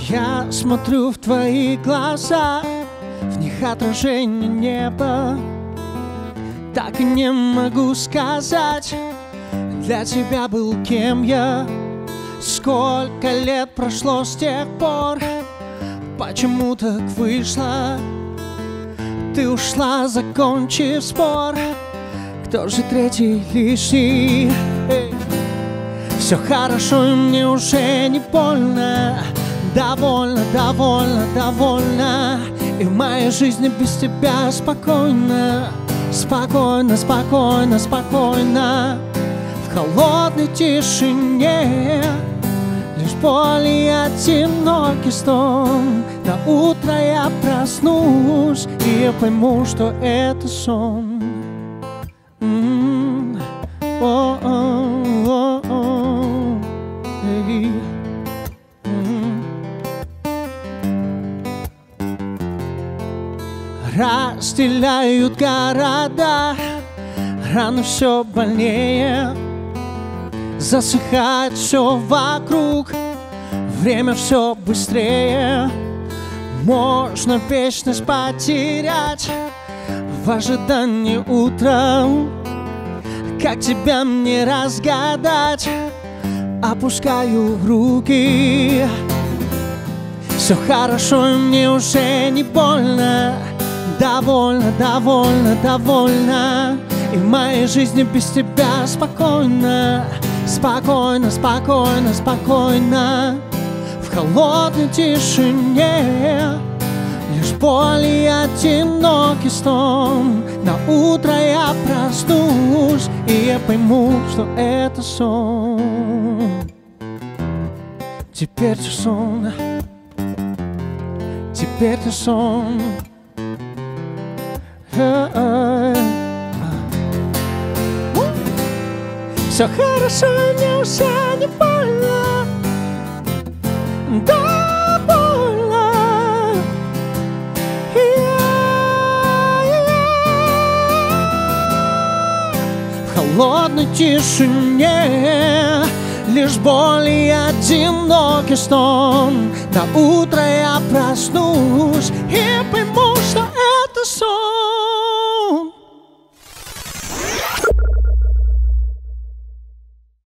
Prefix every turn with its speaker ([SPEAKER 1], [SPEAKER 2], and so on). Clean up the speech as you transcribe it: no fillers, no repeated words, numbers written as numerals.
[SPEAKER 1] Я смотрю в твои глаза, в них отражение неба. Так и не могу сказать, для тебя был кем я. Сколько лет прошло с тех пор, почему так вышло? Ты ушла, закончив спор. Кто же третий лишний? Все хорошо, и мне уже не больно. Довольно, довольно, довольно. И в моей жизни без тебя спокойно. Спокойно, спокойно, спокойно. В холодной тишине лишь боль и одинокий стон. На утро я проснусь, и я пойму, что это сон. Разделяют города, раны все больнее. Засыхает все вокруг, время все быстрее. Можно вечность потерять в ожидании утра. Как тебя мне разгадать? Опускаю руки. Все хорошо, и мне уже не больно. Довольно, довольно, довольно. И в моей жизни без тебя спокойно. Спокойно, спокойно, спокойно. В холодной тишине лишь боль и одинокий стон. На утро я проснусь, и я пойму, что это сон. Теперь ты сон. Теперь ты сон. Все хорошо, мне уже не больно. Да, больно. В холодной тишине лишь боль и одинокий стон. На утро я проснусь и пойму, что это сон.